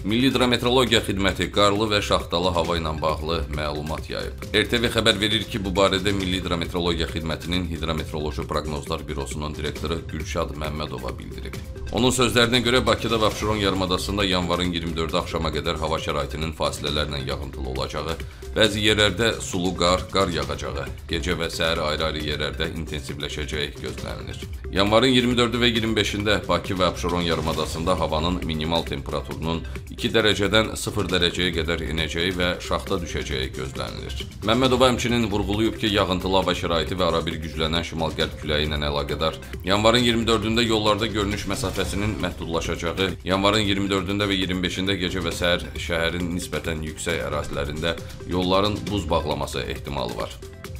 Milli Hidrometeorologiya Xidməti qarlı və şaxtalı hava ilə bağlı məlumat yayıb. RTV xəbər verir ki, bu barədə Milli Hidrometeorologiya Xidmətinin Hidrometeoroloji Proqnozlar Bürosunun direktoru Gülşad Məmmədova bildirib. Onun sözlərinə görə Bakıda və Abşeron yarımadasında yanvarın 24-də axşama qədər hava şəraitinin fasilələrlə yağıntılı olacağı, bəzi yerlərdə sulu qar yağacağı, gecə və səhər ayrı-ayrı yerlərdə intensivləşəcəyi gözlənilir. Yanvarın 24-ü və 25-də Bakı və Abşeron yarımadasında havanın minimal temperaturunun 2 dərəcədən 0 dərəcəyə qədər enəcəyi və şaxta düşəcəyi gözlənilir. Məmmədova həmçinin vurğulayıb ki, yağıntılı hava şəraiti və arabir güclənən şimal-qərb küləyi ilə əlaqədar yanvarın 24-də yollarda görünüş məsafəsinin məhdudlaşacağı, yanvarın 24-də və 25-də gecə və səhər şəhərin nisbətən yüksək ərazilərində yolların buz bağlaması ehtimalı var.